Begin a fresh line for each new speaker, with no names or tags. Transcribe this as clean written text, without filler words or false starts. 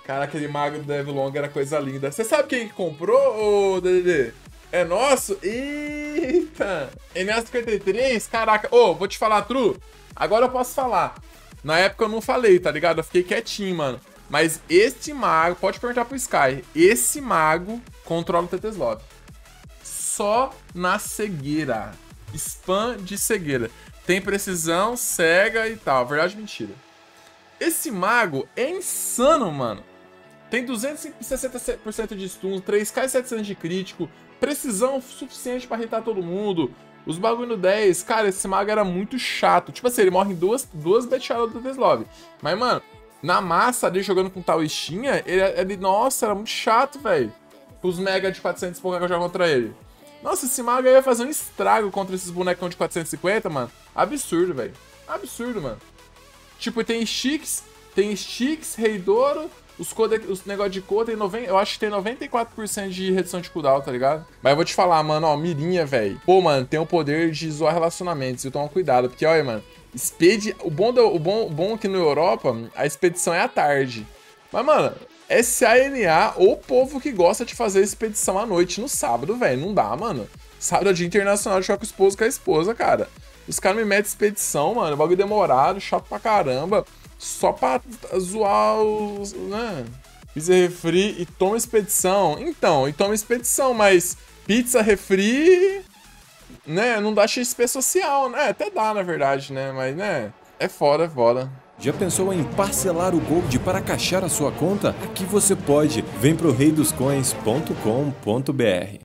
Cara, aquele mago do Devlong era coisa linda. Você sabe quem que comprou, ô DDD? É nosso? Eita! NA53? Caraca. Ô, vou te falar, Tru. Agora eu posso falar. Na época eu não falei, tá ligado? Eu fiquei quietinho, mano. Mas este mago, pode perguntar pro Sky. Esse mago controla o Teteslov. Só na cegueira. Spam de cegueira. Tem precisão, cega e tal. Verdade, mentira. Esse mago é insano, mano. Tem 260% de stun, 3k e 700 de crítico, precisão suficiente pra hitar todo mundo. Os bagulho no 10, cara, esse mago era muito chato. Tipo assim, ele morre em duas backshots do Teteslov. Mas, mano, na massa ali jogando com tal Istinha, ele, nossa, era muito chato, velho. Os mega de 400 e pouco que eu jogo contra ele. Nossa, esse mago aí ia fazer um estrago contra esses bonecão de 450, mano. Absurdo, velho. Absurdo, mano. Tipo, tem Sticks, Rei Douro, os negócios de cor, tem 90, eu acho que tem 94% de redução de cooldown, tá ligado? Mas eu vou te falar, mano, ó, mirinha, velho. Pô, mano, tem o poder de zoar relacionamentos, então toma cuidado, porque, olha, mano, o bom aqui no Europa, a expedição é à tarde. Mas, mano, SANA, o povo que gosta de fazer expedição à noite no sábado, velho, não dá, mano. Sábado é dia internacional de jogar com o esposo com a esposa, cara. Os caras me metem expedição, mano, bagulho demorado, chato pra caramba. Só pra zoar os, né? Pizza refri e toma expedição. Então, e toma expedição, mas pizza refri, né? Não dá XP social, né? Até dá, na verdade, né? Mas, né? É foda, é foda.
Já pensou em parcelar o Gold para caixar a sua conta? Aqui você pode. Vem pro reidoscoins.com.br.